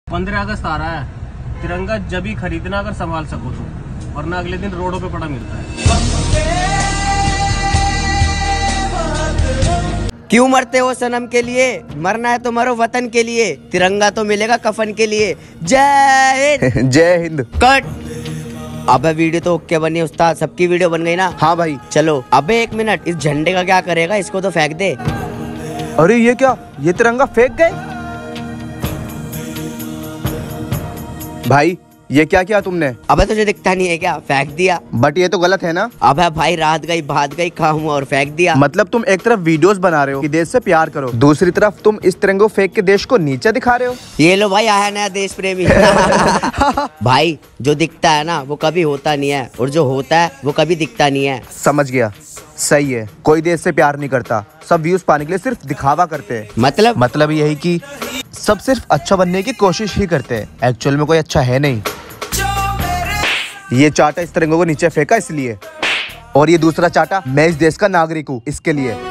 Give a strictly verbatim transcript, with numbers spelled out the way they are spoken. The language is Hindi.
पंद्रह अगस्त आ रहा है, तिरंगा जब ही खरीदना अगर संभाल सको तो, वरना अगले दिन रोडों पे पड़ा मिलता है। क्यों मरते हो सनम के लिए? मरना है तो मरो वतन के लिए, तिरंगा तो मिलेगा कफन के लिए। जय हिंद। जय हिंद। कट। अबे वीडियो तो ओके बनी उस्ताद, सबकी वीडियो बन गई ना? हाँ भाई। चलो अबे एक मिनट, इस झंडे का क्या करेगा? इसको तो फेंक दे। अरे ये क्या, ये तिरंगा फेंक गए? भाई ये क्या किया तुमने? अबे तुझे दिखता नहीं है क्या? फेंक दिया। बट ये तो गलत है ना? अबे भाई रात गई भात गई खाऊं और फेंक दिया। मतलब तुम एक तरफ वीडियोस बना रहे हो कि देश से प्यार करो, दूसरी तरफ तुम इस तिरंगे को फेंक के देश को नीचे दिखा रहे हो। ये लो भाई, आया नया देश प्रेमी। भाई जो दिखता है ना वो कभी होता नहीं है, और जो होता है वो कभी दिखता नहीं है। समझ गया, सही है। कोई देश से प्यार नहीं करता, सब व्यूज पाने के लिए सिर्फ दिखावा करते हैं। मतलब मतलब यही कि सब सिर्फ अच्छा बनने की कोशिश ही करते हैं, एक्चुअल में कोई अच्छा है नहीं। ये चाटा इस तिरंगे को नीचे फेंका इसलिए, और ये दूसरा चाटा मैं इस देश का नागरिक हूँ इसके लिए।